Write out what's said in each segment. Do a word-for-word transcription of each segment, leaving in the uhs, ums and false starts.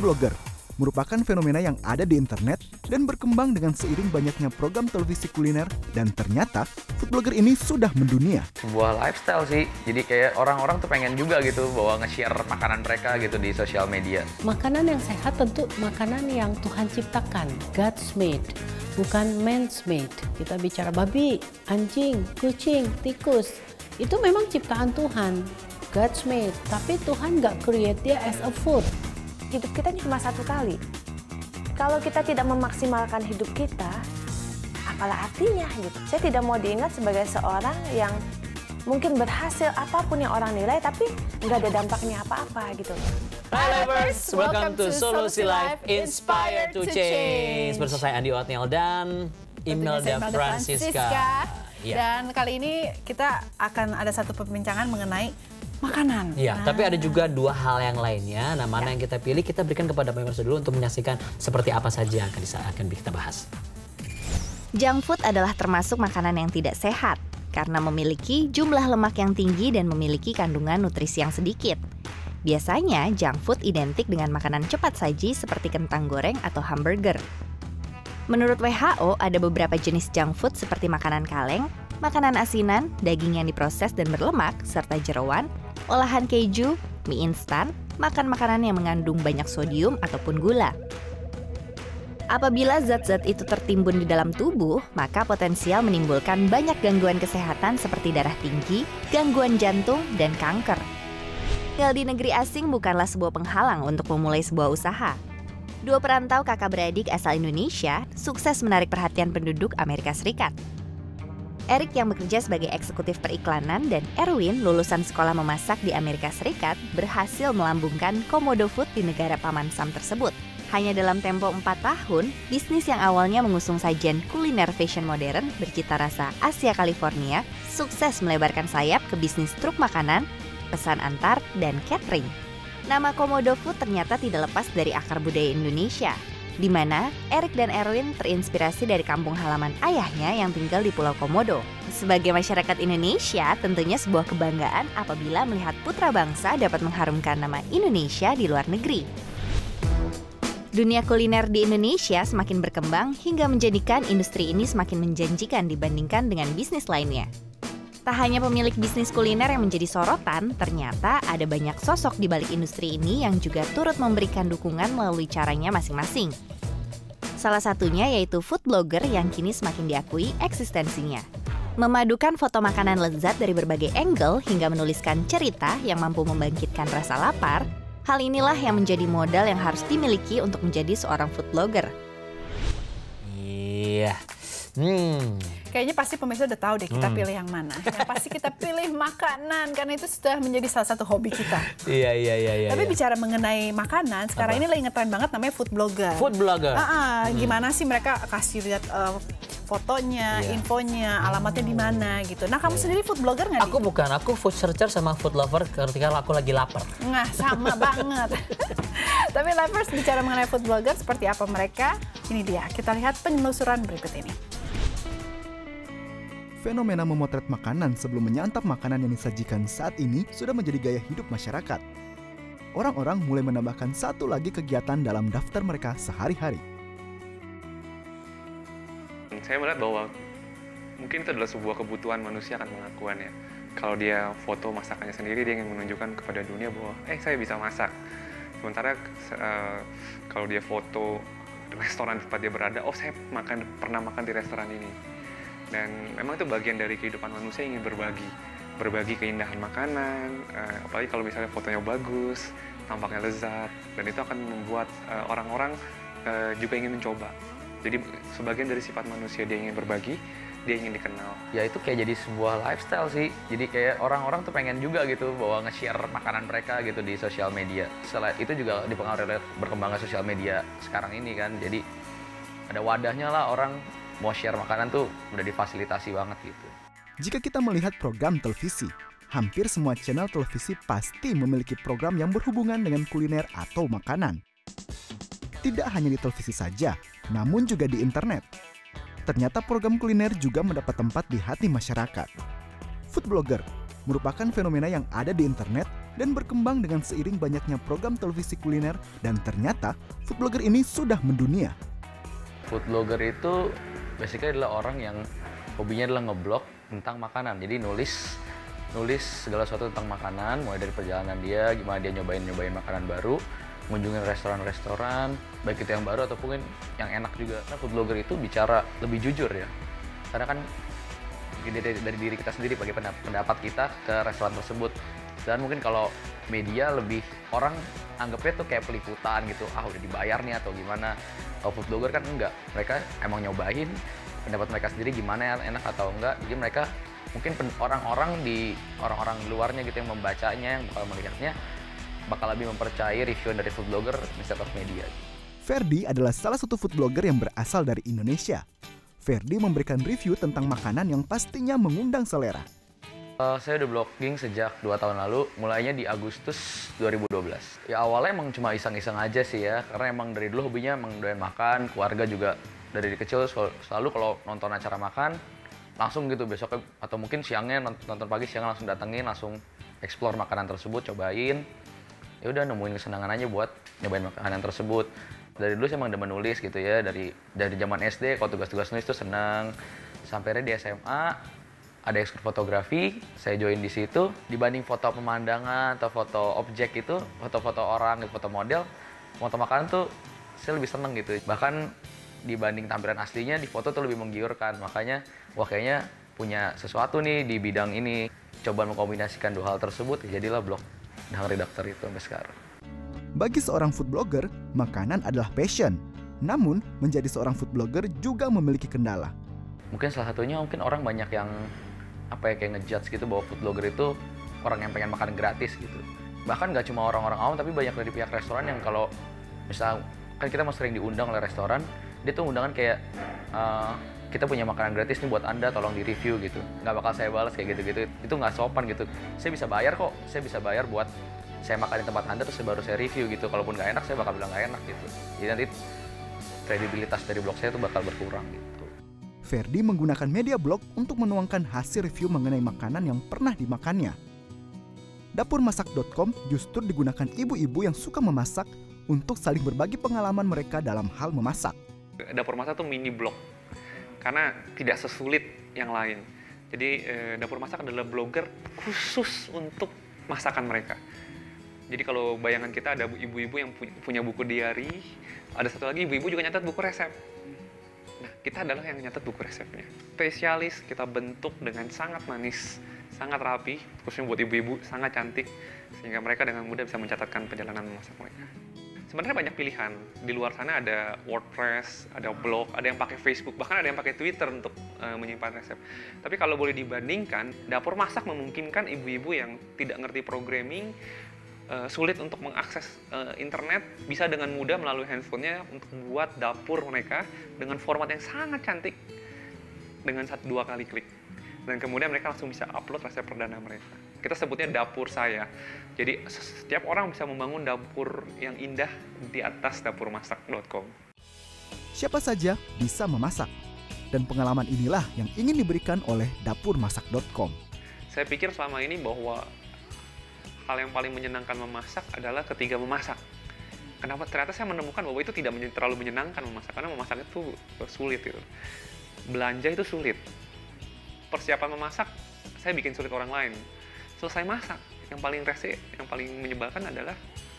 blogger merupakan fenomena yang ada di internet dan berkembang dengan seiring banyaknya program televisi kuliner, dan ternyata food blogger ini sudah mendunia. Sebuah lifestyle sih, jadi kayak orang-orang tuh pengen juga gitu bahwa nge-share makanan mereka gitu di sosial media. Makanan yang sehat tentu makanan yang Tuhan ciptakan, God's made, bukan man's made. Kita bicara babi, anjing, kucing, tikus, itu memang ciptaan Tuhan, God's made, tapi Tuhan nggak create dia as a food. Hidup kita cuma satu kali. Kalau kita tidak memaksimalkan hidup kita, apalah artinya gitu. Saya tidak mau diingat sebagai seorang yang mungkin berhasil apapun yang orang nilai, tapi nggak ada dampaknya apa-apa gitu. Hi Lifers, welcome to Solusi Life Inspire to Change. Bersama saya Andi Otniel dan Imelda Francisca. Ya. Dan kali ini kita akan ada satu perbincangan mengenai makanan. Iya, nah. Tapi ada juga dua hal yang lainnya. Nah, mana ya. yang kita pilih, kita berikan kepada pemirsa dulu untuk menyaksikan seperti apa saja yang akan, akan kita bahas. Junk food adalah termasuk makanan yang tidak sehat karena memiliki jumlah lemak yang tinggi dan memiliki kandungan nutrisi yang sedikit. Biasanya, junk food identik dengan makanan cepat saji seperti kentang goreng atau hamburger. Menurut W H O, ada beberapa jenis junk food seperti makanan kaleng, makanan asinan, daging yang diproses dan berlemak, serta jeroan, olahan keju, mie instan, makan makanan yang mengandung banyak sodium ataupun gula. Apabila zat-zat itu tertimbun di dalam tubuh, maka potensial menimbulkan banyak gangguan kesehatan seperti darah tinggi, gangguan jantung, dan kanker. Tinggal di negeri asing bukanlah sebuah penghalang untuk memulai sebuah usaha. Dua perantau kakak beradik asal Indonesia sukses menarik perhatian penduduk Amerika Serikat. Eric yang bekerja sebagai eksekutif periklanan dan Erwin lulusan sekolah memasak di Amerika Serikat berhasil melambungkan Komodo Food di negara Paman Sam tersebut. Hanya dalam tempo empat tahun, bisnis yang awalnya mengusung sajian kuliner fashion modern bercita rasa Asia California sukses melebarkan sayap ke bisnis truk makanan, pesan antar, dan catering. Nama Komodo Food ternyata tidak lepas dari akar budaya Indonesia, di mana Eric dan Erwin terinspirasi dari kampung halaman ayahnya yang tinggal di Pulau Komodo. Sebagai masyarakat Indonesia, tentunya sebuah kebanggaan apabila melihat putra bangsa dapat mengharumkan nama Indonesia di luar negeri. Dunia kuliner di Indonesia semakin berkembang hingga menjadikan industri ini semakin menjanjikan dibandingkan dengan bisnis lainnya. Tak hanya pemilik bisnis kuliner yang menjadi sorotan, ternyata ada banyak sosok di balik industri ini yang juga turut memberikan dukungan melalui caranya masing-masing. Salah satunya yaitu food blogger yang kini semakin diakui eksistensinya. Memadukan foto makanan lezat dari berbagai angle hingga menuliskan cerita yang mampu membangkitkan rasa lapar, hal inilah yang menjadi modal yang harus dimiliki untuk menjadi seorang food blogger. Iya. Hmm. Kayaknya pasti pemirsa udah tahu deh kita hmm. pilih yang mana. Yang pasti kita pilih makanan karena itu sudah menjadi salah satu hobi kita. Iya iya iya. iya Tapi iya. bicara mengenai makanan, sekarang Apa? ini lagi ngetren banget namanya food blogger. Food blogger. Ah, ah, hmm. Gimana sih mereka kasih lihat uh, fotonya, yeah. infonya, alamatnya di mana gitu. Nah kamu yeah. sendiri food blogger nggak? Aku bukan, aku food searcher sama food lover ketika aku lagi lapar. Nah sama banget. Tapi lovers bicara mengenai food blogger seperti apa mereka? Ini dia, kita lihat penelusuran berikut ini. Fenomena memotret makanan sebelum menyantap makanan yang disajikan saat ini sudah menjadi gaya hidup masyarakat. Orang-orang mulai menambahkan satu lagi kegiatan dalam daftar mereka sehari-hari. Saya melihat bahwa mungkin itu adalah sebuah kebutuhan manusia akan pengakuannya. Kalau dia foto masakannya sendiri, dia ingin menunjukkan kepada dunia bahwa eh saya bisa masak. Sementara uh, kalau dia foto restoran tempat dia berada, oh saya makan pernah makan di restoran ini. Dan memang itu bagian dari kehidupan manusia yang ingin berbagi. Berbagi keindahan makanan, uh, apalagi kalau misalnya fotonya bagus, tampaknya lezat, dan itu akan membuat uh, orang-orang uh, juga ingin mencoba. Jadi sebagian dari sifat manusia dia ingin berbagi, dia ingin dikenal. Ya itu kayak jadi sebuah lifestyle sih. Jadi kayak orang-orang tuh pengen juga gitu bahwa nge-share makanan mereka gitu di sosial media. Setelah itu juga dipengaruhi oleh berkembangnya sosial media sekarang ini kan. Jadi ada wadahnya lah, orang mau share makanan tuh udah difasilitasi banget gitu. Jika kita melihat program televisi, hampir semua channel televisi pasti memiliki program yang berhubungan dengan kuliner atau makanan. Tidak hanya di televisi saja, namun juga di internet. Ternyata program kuliner juga mendapat tempat di hati masyarakat. Food blogger merupakan fenomena yang ada di internet dan berkembang dengan seiring banyaknya program televisi kuliner, dan ternyata food blogger ini sudah mendunia. Food blogger itu basically adalah orang yang hobinya adalah ngeblog tentang makanan. Jadi nulis nulis segala sesuatu tentang makanan, mulai dari perjalanan dia, gimana dia nyobain-nyobain makanan baru, mengunjungi restoran-restoran, baik itu yang baru ataupun yang enak juga. Nah, food blogger itu bicara lebih jujur ya. Karena kan dari, dari diri kita sendiri, bagi pendapat kita ke restoran tersebut. Dan mungkin kalau media lebih, orang anggapnya tuh kayak peliputan gitu, ah udah dibayar nih atau gimana. Kalau food blogger kan enggak, mereka emang nyobain, pendapat mereka sendiri gimana ya, enak atau enggak. Jadi mereka mungkin orang-orang di orang-orang luarnya gitu yang membacanya, yang bakal melihatnya, bakal lebih mempercayai review dari food blogger instead of media. Ferdi adalah salah satu food blogger yang berasal dari Indonesia. Ferdi memberikan review tentang makanan yang pastinya mengundang selera. Uh, saya udah blogging sejak dua tahun lalu, mulainya di Agustus dua ribu dua belas. Ya awalnya emang cuma iseng-iseng aja sih ya, karena emang dari dulu hobinya emang doyan makan, keluarga juga dari kecil selalu kalau nonton acara makan, langsung gitu besoknya, atau mungkin siangnya nonton pagi, siangnya langsung datengin, langsung explore makanan tersebut, cobain. Ya udah nemuin kesenangan aja buat nyobain makanan tersebut. Dari dulu saya emang demen nulis gitu ya, dari dari zaman S D kalau tugas-tugas nulis tuh seneng. Sampai di S M A ada ekskul fotografi, saya join di situ. Dibanding foto pemandangan atau foto objek itu, foto-foto orang, foto model, foto makanan tuh saya lebih seneng gitu. Bahkan dibanding tampilan aslinya, di foto tuh lebih menggiurkan. Makanya, wah kayaknya punya sesuatu nih di bidang ini. Coba mengkombinasikan dua hal tersebut, ya jadilah blog Dahang Redaktor itu sampai sekarang. Bagi seorang food blogger, makanan adalah passion. Namun, menjadi seorang food blogger juga memiliki kendala. Mungkin salah satunya mungkin orang banyak yang apa ya kayak ngejudge gitu bahwa food blogger itu orang yang pengen makan gratis gitu. Bahkan nggak cuma orang-orang awam, tapi banyak dari pihak restoran yang kalau misal kan kita mau sering diundang oleh restoran, dia tuh undangan kayak uh, kita punya makanan gratis nih buat Anda, tolong di review gitu. Nggak bakal saya balas kayak gitu-gitu. Itu nggak sopan gitu. Saya bisa bayar kok, saya bisa bayar buat saya makan di tempat Anda terus baru saya review gitu. Kalaupun nggak enak, saya bakal bilang nggak enak gitu. Jadi nanti kredibilitas dari blog saya tuh bakal berkurang gitu. Ferdi menggunakan media blog untuk menuangkan hasil review mengenai makanan yang pernah dimakannya. dapur masak dot com justru digunakan ibu-ibu yang suka memasak untuk saling berbagi pengalaman mereka dalam hal memasak. Dapur Masak tuh mini blog, karena tidak sesulit yang lain. Jadi eh, Dapur Masak adalah blogger khusus untuk masakan mereka. Jadi kalau bayangan kita ada ibu-ibu yang punya buku diary, ada satu lagi ibu-ibu juga nyatet buku resep. Nah, kita adalah yang nyatet buku resepnya. Spesialis kita bentuk dengan sangat manis, sangat rapi, khususnya buat ibu-ibu, sangat cantik, sehingga mereka dengan mudah bisa mencatatkan perjalanan memasak mereka. Sebenarnya banyak pilihan. Di luar sana ada WordPress, ada blog, ada yang pakai Facebook, bahkan ada yang pakai Twitter untuk uh, menyimpan resep. Tapi kalau boleh dibandingkan, Dapur Masak memungkinkan ibu-ibu yang tidak ngerti programming, Uh, sulit untuk mengakses uh, internet, bisa dengan mudah melalui handphonenya untuk buat dapur mereka dengan format yang sangat cantik dengan satu dua kali klik, dan kemudian mereka langsung bisa upload resep perdana mereka. Kita sebutnya dapur saya. Jadi setiap orang bisa membangun dapur yang indah di atas dapur masak dot com. Siapa saja bisa memasak, dan pengalaman inilah yang ingin diberikan oleh dapur masak dot com. Saya pikir selama ini bahwa hal yang paling menyenangkan memasak adalah ketika memasak. Kenapa? Ternyata saya menemukan bahwa itu tidak terlalu menyenangkan memasak, karena memasak itu sulit gitu. Belanja itu sulit. Persiapan memasak, saya bikin sulit orang lain. Selesai masak, yang paling rese, yang paling menyebalkan adalah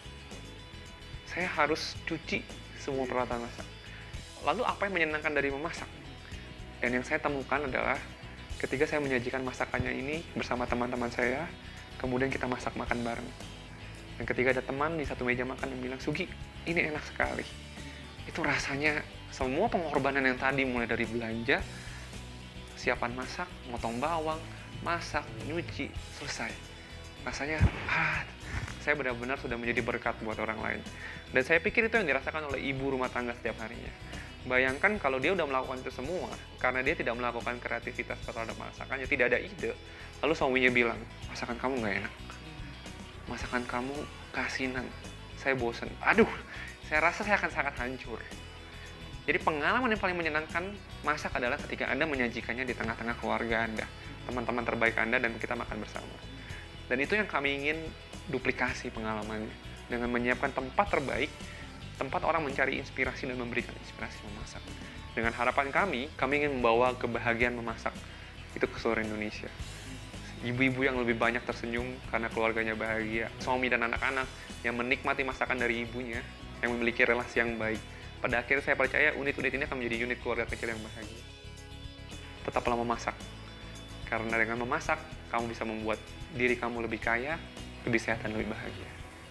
saya harus cuci semua peralatan masak. Lalu apa yang menyenangkan dari memasak? Dan yang saya temukan adalah ketika saya menyajikan masakannya ini bersama teman-teman saya, kemudian kita masak makan bareng. Dan ketika ada teman di satu meja makan yang bilang, "Sugi, ini enak sekali." Itu rasanya semua pengorbanan yang tadi, mulai dari belanja, siapan masak, motong bawang, masak, nyuci, selesai. Rasanya, ah, saya benar-benar sudah menjadi berkat buat orang lain. Dan saya pikir itu yang dirasakan oleh ibu rumah tangga setiap harinya. Bayangkan kalau dia udah melakukan itu semua, karena dia tidak melakukan kreativitas terhadap masakannya, tidak ada ide, lalu suaminya bilang, "Masakan kamu nggak enak, masakan kamu keasinan, saya bosan." Aduh, saya rasa saya akan sangat hancur. Jadi pengalaman yang paling menyenangkan masak adalah ketika Anda menyajikannya di tengah-tengah keluarga Anda, teman-teman terbaik Anda, dan kita makan bersama. Dan itu yang kami ingin duplikasi pengalamannya. Dengan menyiapkan tempat terbaik, tempat orang mencari inspirasi dan memberikan inspirasi memasak. Dengan harapan kami, kami ingin membawa kebahagiaan memasak itu ke seluruh Indonesia. Ibu-ibu yang lebih banyak tersenyum karena keluarganya bahagia. Suami dan anak-anak yang menikmati masakan dari ibunya, yang memiliki relasi yang baik. Pada akhirnya saya percaya unit-unit ini akan menjadi unit keluarga kecil yang bahagia. Tetaplah memasak. Karena dengan memasak, kamu bisa membuat diri kamu lebih kaya, lebih sehat, dan lebih bahagia.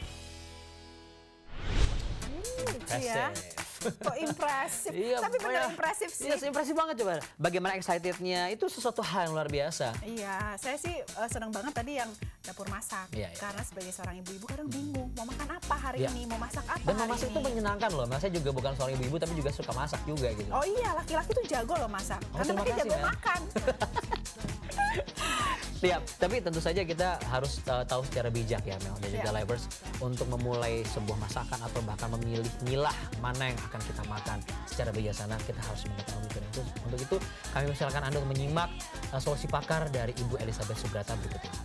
Ya. Kok impresif, iya, tapi benar impresif sih. Iya, impresif banget coba. Bagaimana excitednya, itu sesuatu hal yang luar biasa. Iya, saya sih uh, senang banget tadi yang dapur masak. Iya, iya. Karena sebagai seorang ibu-ibu kadang bingung, mau makan apa hari iya. ini, mau masak apa Dan hari memasak ini. itu menyenangkan loh, saya juga bukan seorang ibu-ibu tapi juga suka masak juga gitu. Oh iya, laki-laki tuh jago loh masak, oh, karena mereka jago ya. makan. Ya, tapi tentu saja kita harus uh, tahu secara bijak ya Mel dan juga yeah. Livers untuk memulai sebuah masakan atau bahkan memilih milah mana yang akan kita makan secara bijaksana, kita harus mengetahui itu. Untuk itu kami misalkan Anda menyimak uh, solusi pakar dari Ibu Elizabeth Subrata berikut ini.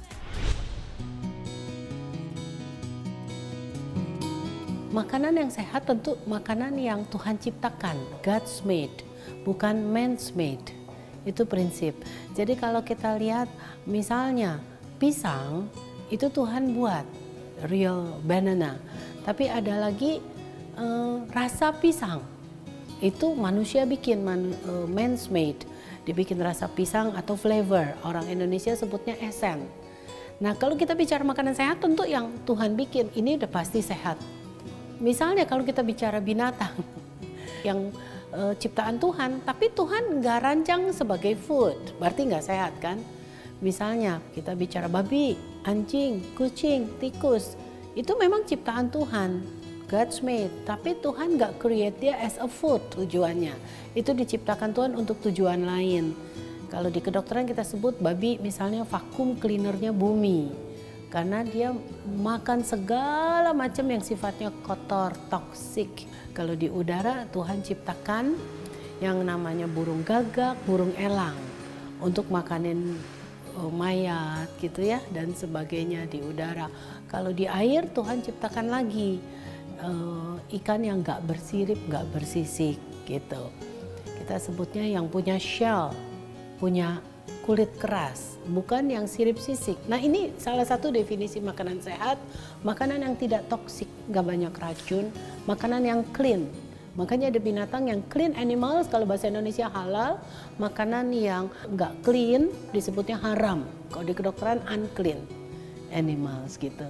Makanan yang sehat tentu makanan yang Tuhan ciptakan, God's made, bukan man's made. Itu prinsip. Jadi kalau kita lihat misalnya pisang itu Tuhan buat real banana. Tapi ada lagi uh, rasa pisang itu manusia bikin man, uh, man's made. Dibikin rasa pisang atau flavor. Orang Indonesia sebutnya esen. Nah kalau kita bicara makanan sehat tentu yang Tuhan bikin ini udah pasti sehat. Misalnya kalau kita bicara binatang yang Uh, ciptaan Tuhan, tapi Tuhan nggak rancang sebagai food, berarti nggak sehat kan? Misalnya kita bicara babi, anjing, kucing, tikus, itu memang ciptaan Tuhan, God's made, tapi Tuhan nggak create dia as a food tujuannya. Itu diciptakan Tuhan untuk tujuan lain. Kalau di kedokteran kita sebut babi misalnya vakum cleanernya bumi, karena dia makan segala macam yang sifatnya kotor, toksik. Kalau di udara Tuhan ciptakan yang namanya burung gagak, burung elang untuk makanin uh, mayat gitu ya dan sebagainya di udara. Kalau di air Tuhan ciptakan lagi uh, ikan yang nggak bersirip, nggak bersisik gitu. Kita sebutnya yang punya shell, punya kulit keras, bukan yang sirip sisik. Nah ini salah satu definisi makanan sehat, makanan yang tidak toksik, nggak banyak racun, makanan yang clean. Makanya ada binatang yang clean animals, kalau bahasa Indonesia halal, makanan yang nggak clean disebutnya haram. Kalau di kedokteran unclean animals gitu.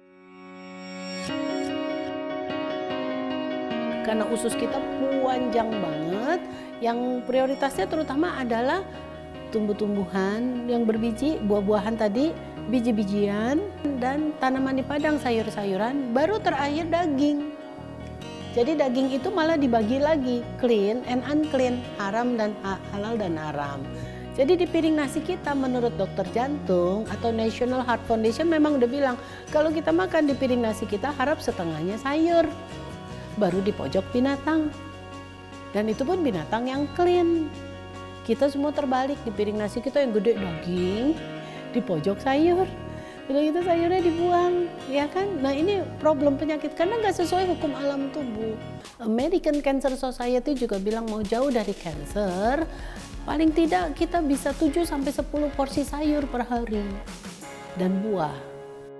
Karena usus kita panjang banget, yang prioritasnya terutama adalah tumbuh-tumbuhan yang berbiji, buah-buahan tadi, biji-bijian, dan tanaman di padang, sayur-sayuran, baru terakhir daging. Jadi daging itu malah dibagi lagi, clean and unclean, haram dan halal dan haram. Jadi di piring nasi kita menurut dokter jantung atau National Heart Foundation memang udah bilang, kalau kita makan di piring nasi kita harap setengahnya sayur, baru di pojok binatang. Dan itu pun binatang yang clean. Kita semua terbalik, di piring nasi kita yang gede daging, di pojok sayur. Udah gitu sayurnya dibuang, ya kan? Nah ini problem penyakit karena nggak sesuai hukum alam tubuh. American Cancer Society juga bilang mau jauh dari cancer, paling tidak kita bisa tujuh sampai sepuluh porsi sayur per hari dan buah.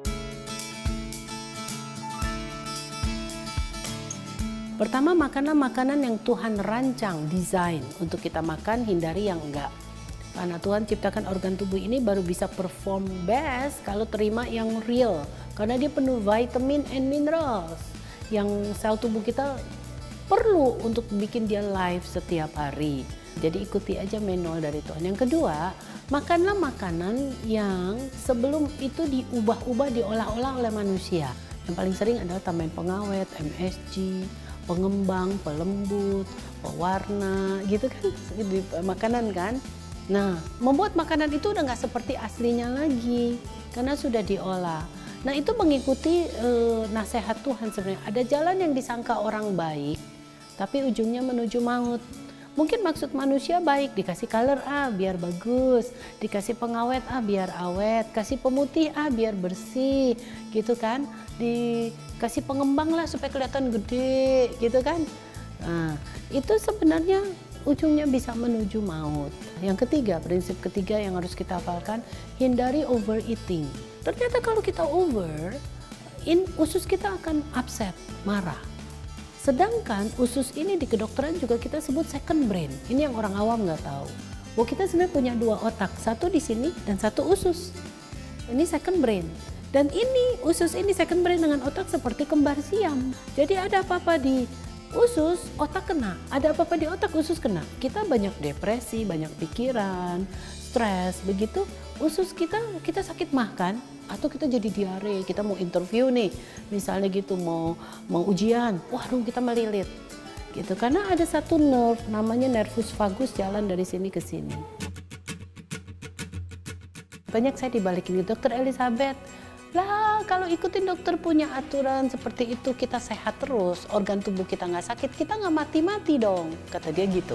Pertama, makanlah makanan yang Tuhan rancang, desain untuk kita makan, hindari yang enggak. Karena Tuhan ciptakan organ tubuh ini baru bisa perform best kalau terima yang real. Karena dia penuh vitamin and minerals yang sel tubuh kita perlu untuk bikin dia live setiap hari. Jadi ikuti aja manual dari Tuhan. Yang kedua, makanlah makanan yang sebelum itu diubah-ubah, diolah-olah oleh manusia. Yang paling sering adalah tambahan pengawet, M S G, pengembang, pelembut, pewarna, gitu kan di makanan kan. Nah, membuat makanan itu udah nggak seperti aslinya lagi karena sudah diolah. Nah, itu mengikuti eh, nasihat Tuhan sebenarnya. Ada jalan yang disangka orang baik, tapi ujungnya menuju maut. Mungkin maksud manusia baik, dikasih color A biar bagus, dikasih pengawet A biar awet, kasih pemutih A biar bersih, gitu kan. Dikasih pengembang lah supaya kelihatan gede, gitu kan. Nah, itu sebenarnya ujungnya bisa menuju maut. Yang ketiga, prinsip ketiga yang harus kita hafalkan, hindari overeating. Ternyata kalau kita over, in, usus kita akan upset, marah. Sedangkan usus ini di kedokteran juga kita sebut second brain. Ini yang orang awam nggak tahu. Bahwa kita sebenarnya punya dua otak, satu di sini dan satu usus. Ini second brain. Dan ini usus ini second brain dengan otak seperti kembar siam. Jadi ada apa-apa di usus, otak kena. Ada apa-apa di otak, usus kena. Kita banyak depresi, banyak pikiran, stres, begitu. Usus kita, kita sakit mah kan? Atau kita jadi diare, kita mau interview nih, misalnya gitu mau mau ujian, waduh kita melilit, gitu. Karena ada satu nerve namanya nervus vagus jalan dari sini ke sini. Banyak saya dibalikin ke dokter Elizabeth, lah kalau ikutin dokter punya aturan seperti itu kita sehat terus, organ tubuh kita nggak sakit, kita nggak mati-mati dong, kata dia gitu.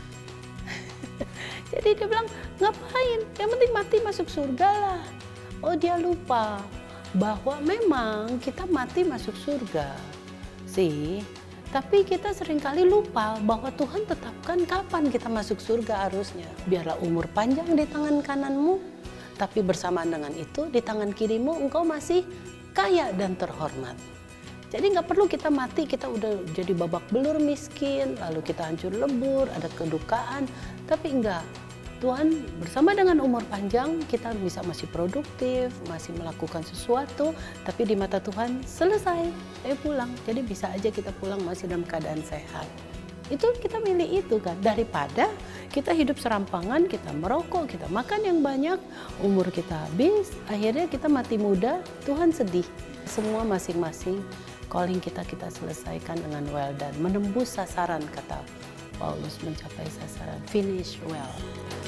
Jadi dia bilang ngapain, yang penting mati masuk surga lah. Oh dia lupa bahwa memang kita mati masuk surga sih, tapi kita seringkali lupa bahwa Tuhan tetapkan kapan kita masuk surga harusnya. Biarlah umur panjang di tangan kananmu, tapi bersamaan dengan itu di tangan kirimu engkau masih kaya dan terhormat. Jadi nggak perlu kita mati, kita udah jadi babak belur miskin, lalu kita hancur lebur, ada kedukaan, tapi enggak. Tuhan bersama dengan umur panjang kita bisa masih produktif, masih melakukan sesuatu, tapi di mata Tuhan selesai, saya pulang. Jadi bisa aja kita pulang masih dalam keadaan sehat. Itu kita milih itu kan, daripada kita hidup serampangan, kita merokok, kita makan yang banyak, umur kita habis, akhirnya kita mati muda, Tuhan sedih. Semua masing-masing calling kita kita selesaikan dengan well done, menembus sasaran kata Paulus, mencapai sasaran, finish well.